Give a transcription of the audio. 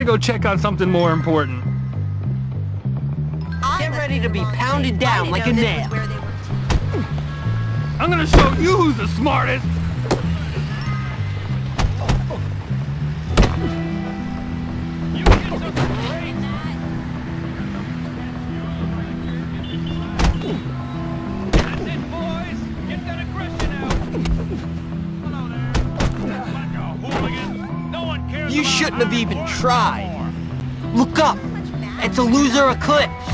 go check on something more important. Get ready to be pounded down like a nail. I'm gonna show you who's the smartest! You get something great! That's it, boys! Get that aggression out! Hello there! Like a hooligan! No one cares. You shouldn't have even tried. Look up! It's a loser eclipse!